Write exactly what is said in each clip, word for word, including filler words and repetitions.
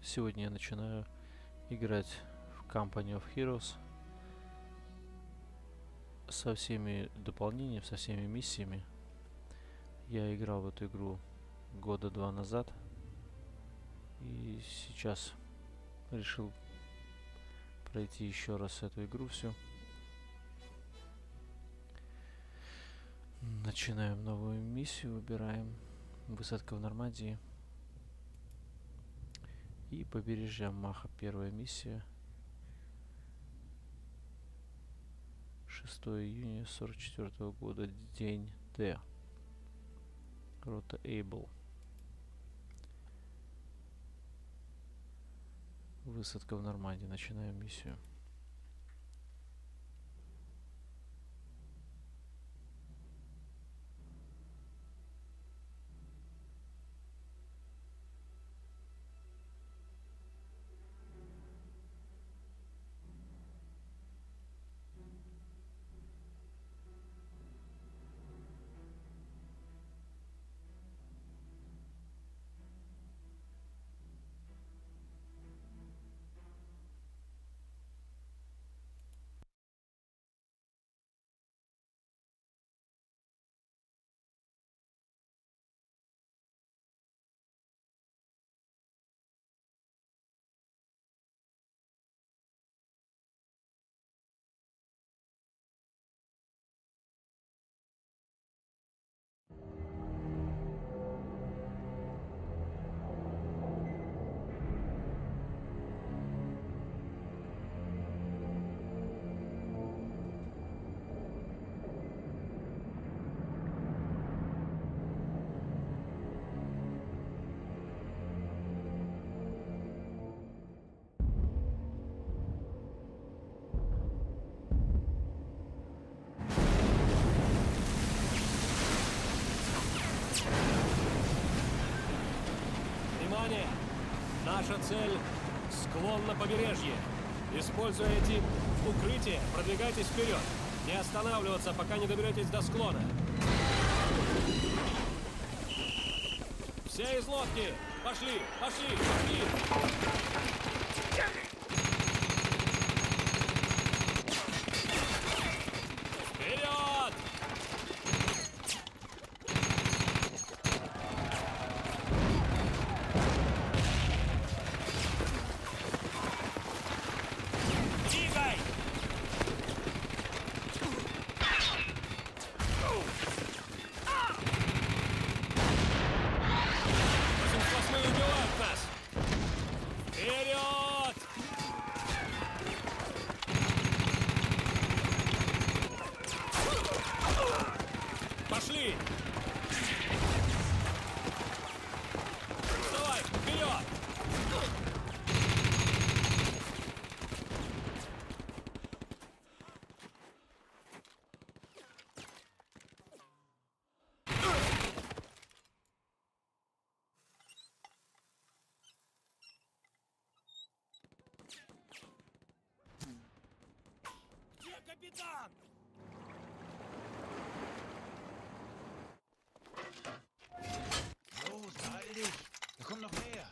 Сегодня я начинаю играть в Company of Heroes со всеми дополнениями, со всеми миссиями. Я играл в эту игру года два назад и сейчас решил пройти еще раз эту игру всю. Начинаем новую миссию, выбираем высадка в Нормандии и побережье Маха. Первая миссия. шестого июня сорок четвёртого года, день Д. Рота Эйбл. Высадка в Нормандии. Начинаем миссию. Внимание! Наша цель — склон на побережье. Используя эти укрытия, продвигайтесь вперед. Не останавливаться, пока не доберетесь до склона. Все из лодки! Пошли! Пошли! Пошли! Вперед! Двигай! восемьдесят восьмые убивают нас! Вперед! Пошли! Вставай! Вперед! Где капитан? Los, beeil dich! Da kommen noch mehr!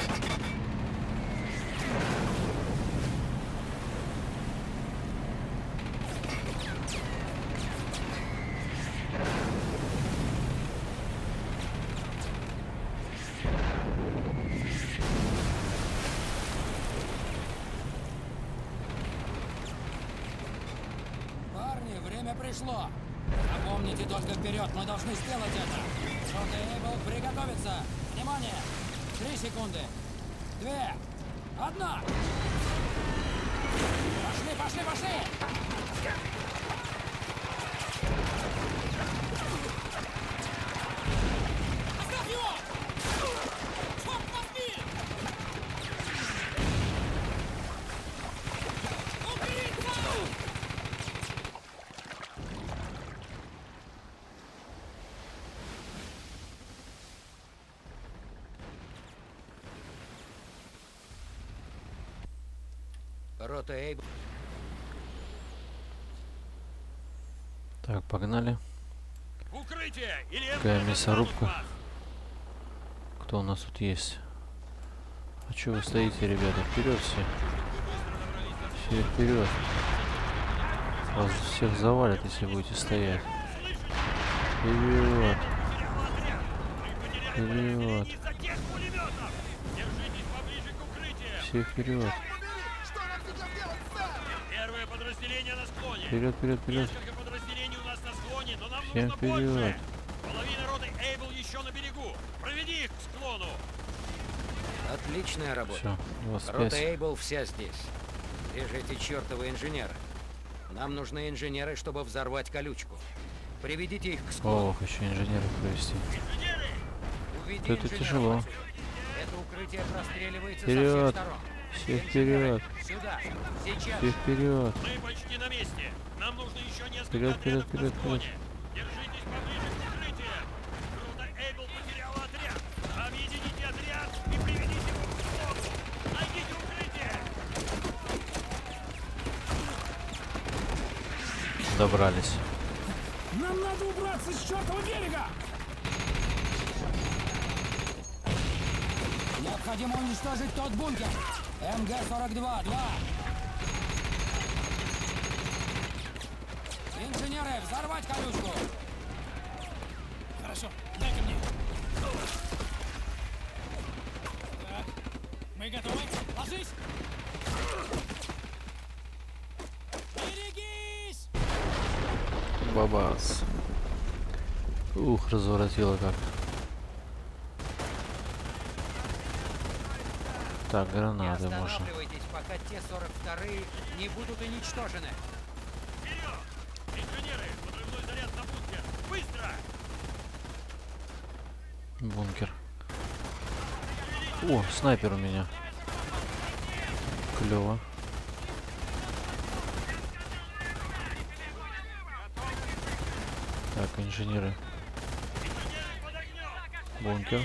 Парни, время пришло. Запомните только вперед, мы должны сделать это. Рота Эйбл, приготовиться. Внимание! Три секунды. Две. Одна. Пошли, пошли, пошли! Оставь его! Черт возьми! Уберите! Рота Эйбл. Так, погнали. Укрытие! Или Какая это мясорубка? вас! Кто у нас тут есть? А что вы стоите, ребята? Вперед все. Все вперед. Вас всех завалят, если будете стоять. Вперед. Вперед. Все вперед. Первое подразделение на склоне. Вперед, вперед, вперед. Несколько подразделений у нас на склоне, но нам Всем нужно вперед. больше. Половина роты Эйбл еще на берегу. Проведи их к склону. Отличная работа. Все, двадцать Рота пять. Эйбл вся здесь. Где же эти чертовы инженеры? Нам нужны инженеры, чтобы взорвать колючку. Приведите их к склону. Ох, еще инженеров провести. Уведи Это инженеров тяжело. отсюда. Это укрытие простреливается со всех Вперед. сторон. Все Инженеры, вперед. сюда. Сейчас. Все вперед. Мы почти на месте. Нам нужно еще несколько Вперед, вперед, отрядов вперед, на склоне. Держитесь поближе к укрытию. Рота Эйбл потеряла отряд. Объедините отряд и приведите его к склону. Найдите укрытие. Добрались. Нам надо убраться с чертова берега! Необходимо уничтожить тот бункер. эм гэ сорок два, два. Инженеры, взорвать колючку! Хорошо, дай-ка мне. Так, мы готовы? Ложись! Берегись! Бабац. Ух, разворотило как. Так, Не гранаты можно. останавливайтесь, пока те сорок вторые не будут уничтожены. Вперед! Инженеры, подрывной заряд на бункер. Быстро! Бункер. О, снайпер у меня. Клево. Так, инженеры. Бункер.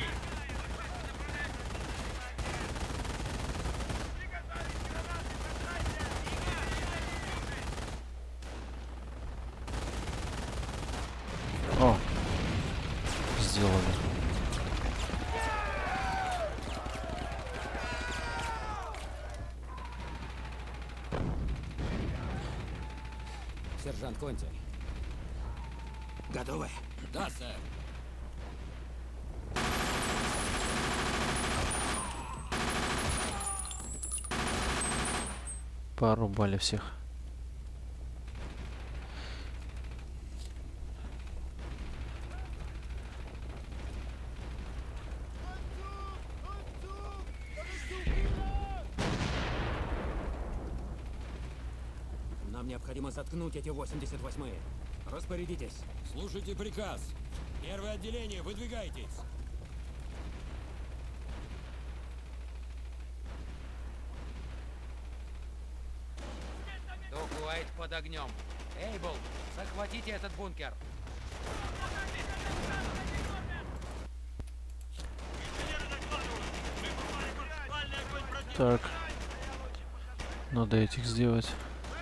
О, сделали. Сержант Конти. Готовы? Да, сэр. Порубали всех. Нам необходимо заткнуть эти восемьдесят восьмые. Распорядитесь. Слушайте приказ. Первое отделение, выдвигайтесь. Док Уайт под огнем. Эйбл, захватите этот бункер. Так. Надо этих сделать.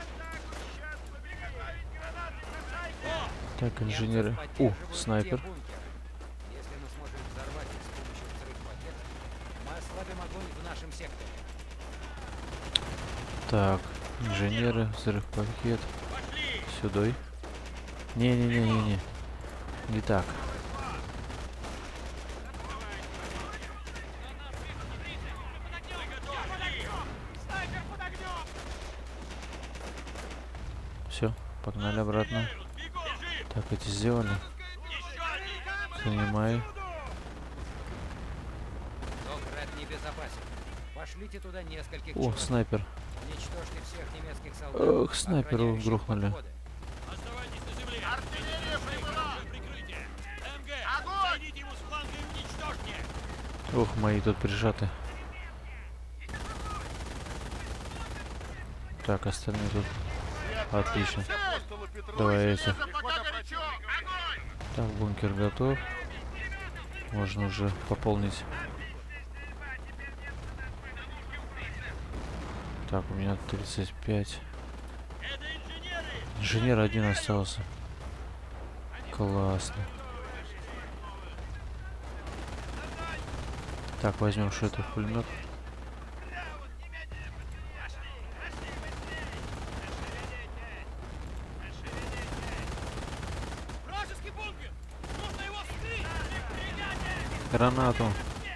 Так, инженеры. О, снайпер. Если мы сможем взорвать их с помощью взрыв-пакета, мы ослабим огонь в нашем секторе. Так, инженеры, взрыв-пакет. Сюда. Не-не-не-не-не. Не так. Все, погнали обратно. Так, эти сделали. Занимай. Док Ред небезопасен. Пошлите туда нескольких О, человек. снайпер. Уничтожьте всех немецких солдат. Ох, снайперу охраняющих грохнули. подходы. Оставайтесь на земле. Артиллерия прибыла. Прикрытие. эм гэ, зайдите ему с фланга и уничтожьте. Ох, мои тут прижаты. Так, остальные тут. Отлично. Давай эти. Так, бункер готов. Можно уже пополнить. Так, у меня тридцать пять. Инженер один остался. Классно. Так, возьмем что это, пулемет. гранату.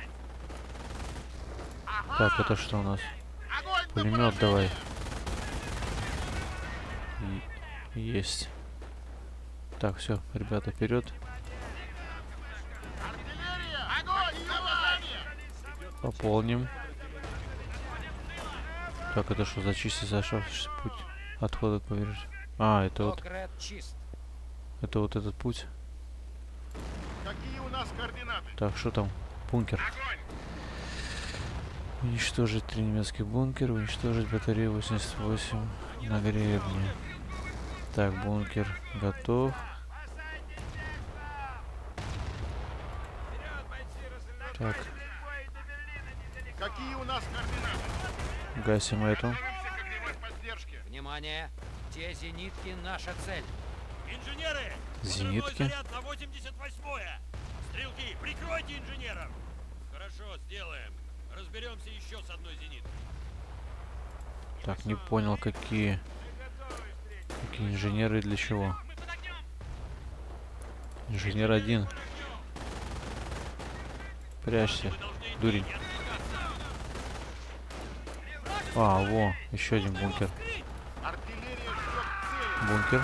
Так, это что у нас? Пулемет давай. И, есть. Так, все, ребята, вперед. Пополним. Так, это что, зачистить оставшийся путь отхода к побережью? А, это вот. Это вот этот путь. Какие у нас координаты? Так, что там? Бункер. Уничтожить три немецких бункера, уничтожить батарею восемьдесят восемь на гребне. Так, бункер готов. Так. Какие у нас координаты? Гасим эту. Внимание! Те зенитки — наша цель. Инженеры! Зенитки. Заряд на восемьдесят восьмое! Стрелки, прикройте инженеров! Хорошо, сделаем. Разберемся еще с одной зениткой. Так, не понял, какие... Какие инженеры и для чего? Инженер один. Прячься, дурень. А, во, еще один бункер. Бункер.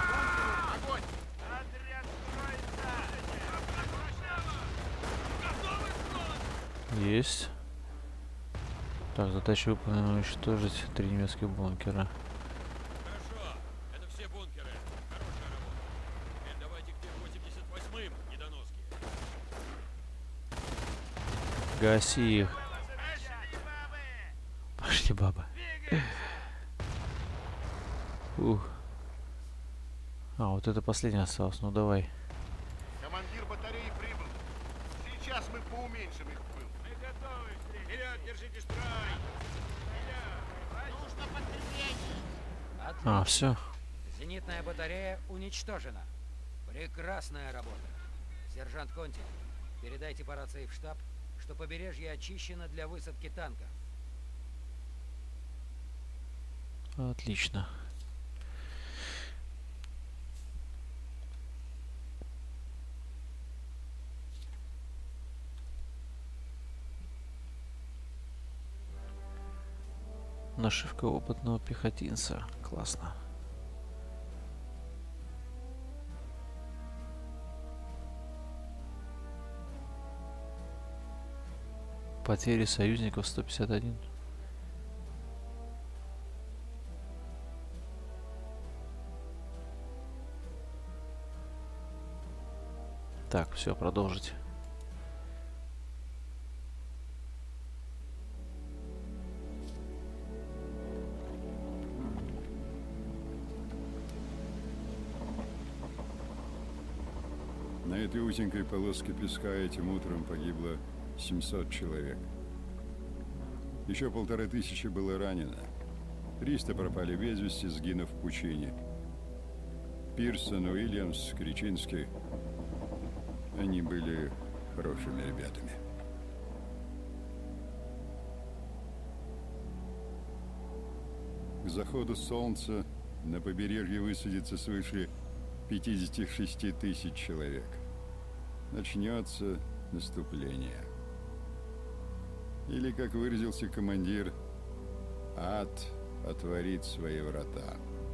Есть. Так, задача выполнена: уничтожить три немецких бункера. Хорошо, это все бункеры. Хорошая работа. Теперь давайте к тем восемьдесят восьмым недоноски. Гаси их. Пошли, баба. Ух. А, вот это последний остался. Ну давай. Командир батареи прибыл. Сейчас мы поуменьшим их пыл. Мы готовы. Вперед, держите строй. Нужно подкрепление. А, все. Зенитная батарея уничтожена. Прекрасная работа. Сержант Конти, передайте по рации в штаб, что побережье очищено для высадки танков. Отлично. Нашивка опытного пехотинца. Классно. Потери союзников сто пятьдесят один. Так, все, продолжить. На этой узенькой полоске песка этим утром погибло семьсот человек. Еще полторы тысячи было ранено. триста пропали без вести, сгинув в пучине. Пирсон, Уильямс, Кричинский. Они были хорошими ребятами. К заходу солнца на побережье высадится свыше пятидесяти шести тысяч человек. Начнется наступление. Или, как выразился командир, ад отворит свои врата.